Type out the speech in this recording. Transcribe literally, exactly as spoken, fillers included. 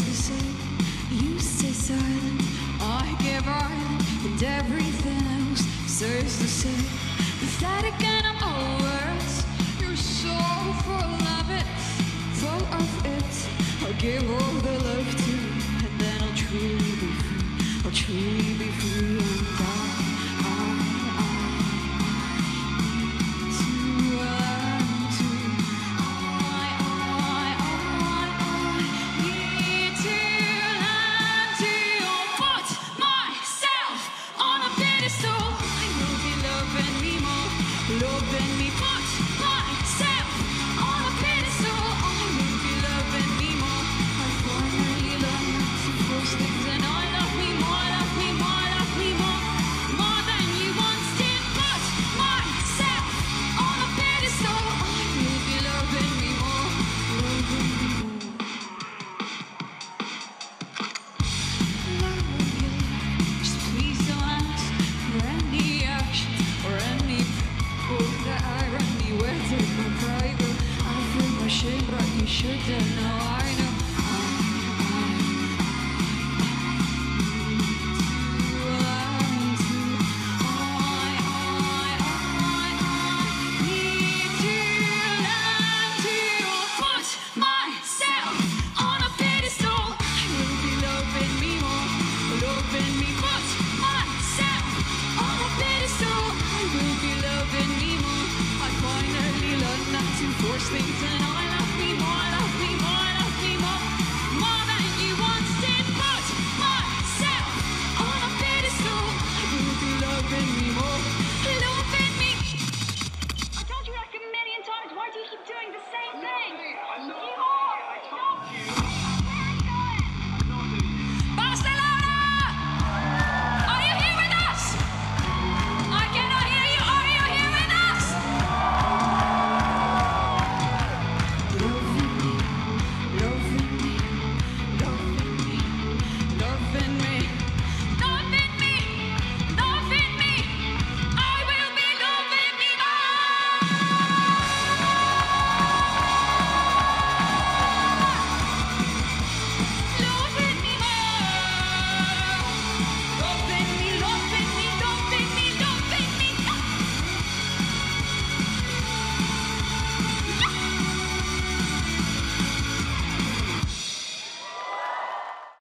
the same. You stay silent, I get violent, and everything else stays the same. Pathetic and I'm over it. You're so full of it, full of it. I'll give all the love to you, and then I'll truly be free. I'll truly be free, and I, I, I need to learn to. I, I, I, I need to learn to put myself on a pedestal. I will be loving me more, loving me. Put myself on a pedestal. I will be loving me more. I finally learned to force things, and I love me more, love me more, love me more, more than you once did. Put myself on a pedestal. I will be loving me more, loving me more. Love you, just please don't ask for any action or any proof that I run me. Where did my pride go? I feel my shame, but you shouldn't know.